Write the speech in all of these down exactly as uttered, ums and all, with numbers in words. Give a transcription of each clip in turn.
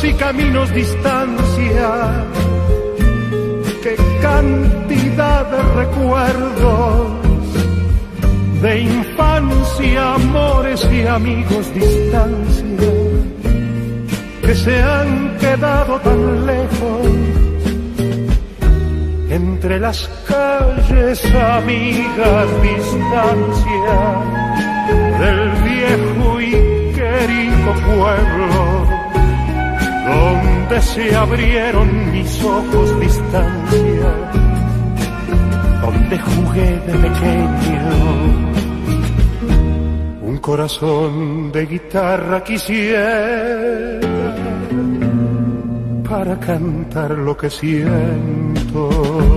y caminos, distancia. Qué cantidad de recuerdos, de infancia, amores y amigos, distancia, que se han quedado tan lejos. Entre las calles, amigas, distancia, del viejo y querido pueblo, donde se abrieron mis ojos, distancia, donde jugué de pequeño. Un corazón de guitarra quisiera para cantar lo que siento.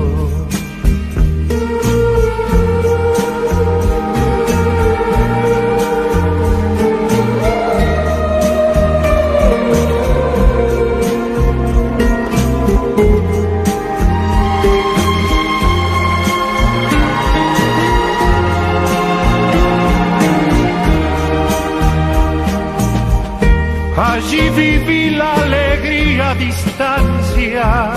Allí viví la alegría a distancia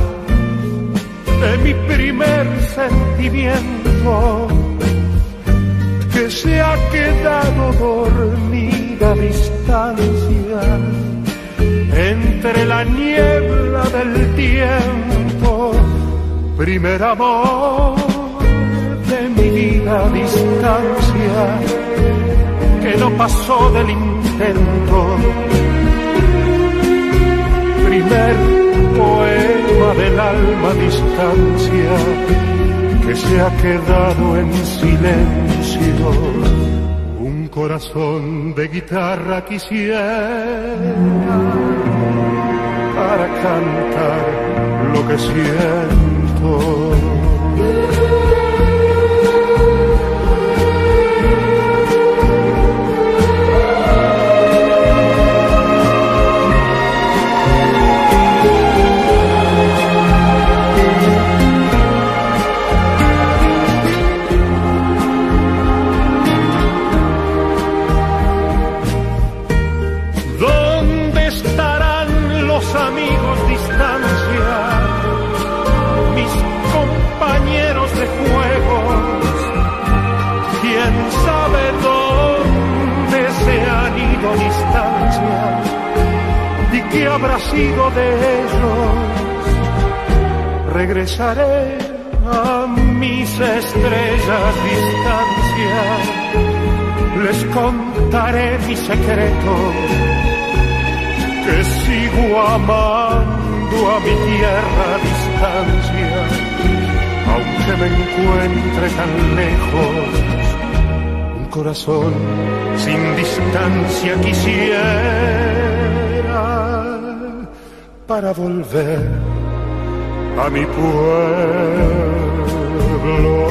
de mi primer sentimiento, que se ha quedado dormida a distancia entre la niebla del tiempo. Primer amor de mi vida a distancia, que no pasó del intento. Primer poema del alma a distancia, que se ha quedado en silencio. Un corazón de guitarra quisiera para cantar lo que siento. Amigos, distancia, mis compañeros de juegos, quién sabe dónde se han ido a distancia y qué habrá sido de ellos. Regresaré a mis estrellas, distancia, les contaré mis secretos, que sigo amando a mi tierra a distancia, aunque me encuentre tan lejos. Un corazón sin distancia quisiera para volver a mi pueblo.